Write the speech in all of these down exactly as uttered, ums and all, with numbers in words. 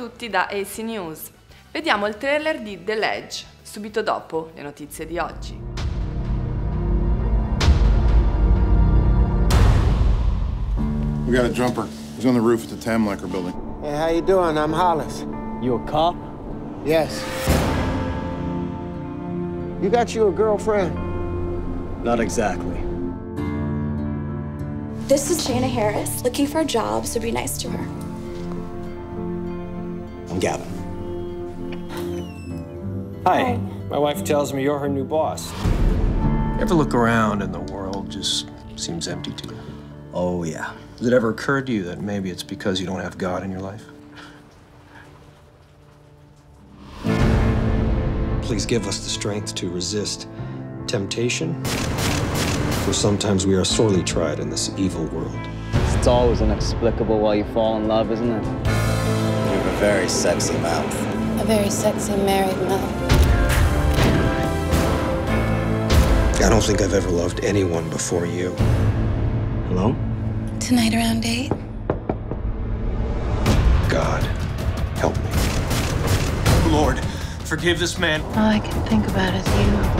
tutti da A C News. Vediamo il trailer di The Ledge, subito dopo le notizie di oggi. We got a jumper. He's on the roof at the Tamlacker building. Hey, how you doing? I'm Hollis. You a cop? Yes. You got you a girlfriend? Not exactly. This is Shayna Harris, looking for a job, so be nice to her. I'm Gavin. Hi. My wife tells me you're her new boss. You ever look around and the world just seems empty to you? Oh, yeah. Has it ever occurred to you that maybe it's because you don't have God in your life? Please give us the strength to resist temptation, for sometimes we are sorely tried in this evil world. It's always inexplicable why you fall in love, isn't it? You have a very sexy mouth. A very sexy married mouth. I don't think I've ever loved anyone before you. Hello? Tonight around eight. God, help me. Lord, forgive this man. All I can think about is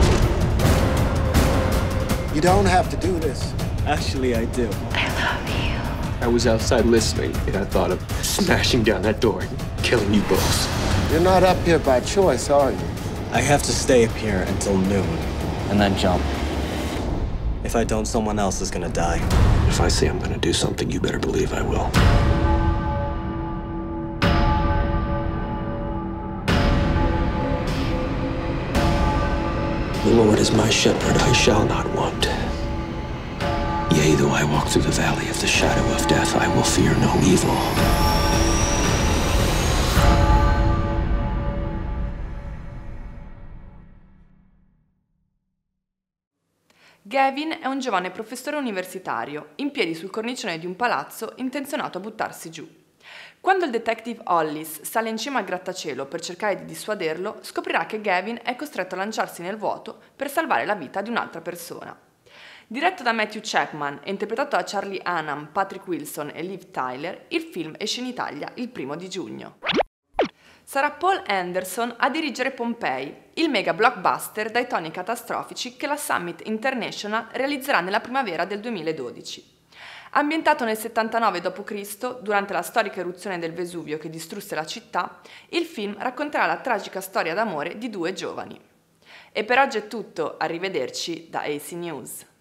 you. You don't have to do this. Actually, I do. I love you. I was outside listening, and I thought of smashing down that door and killing you both. You're not up here by choice, are you? I have to stay up here until noon, and then jump. If I don't, someone else is gonna die. If I say I'm gonna do something, you better believe I will. The Lord is my shepherd, I shall not want. Yea, though I walk through the valley of the shadow of death, I will fear no evil. Gavin è un giovane professore universitario, in piedi sul cornicione di un palazzo intenzionato a buttarsi giù. Quando il detective Hollis sale in cima al grattacielo per cercare di dissuaderlo, scoprirà che Gavin è costretto a lanciarsi nel vuoto per salvare la vita di un'altra persona. Diretto da Matthew Chapman e interpretato da Charlie Hunnam, Patrick Wilson e Liv Tyler, il film esce in Italia il primo di giugno. Sarà Paul Anderson a dirigere Pompeii, il mega blockbuster dai toni catastrofici che la Summit International realizzerà nella primavera del duemiladodici. Ambientato nel settantanove dopo Cristo, durante la storica eruzione del Vesuvio che distrusse la città, il film racconterà la tragica storia d'amore di due giovani. E per oggi è tutto, arrivederci da A C News.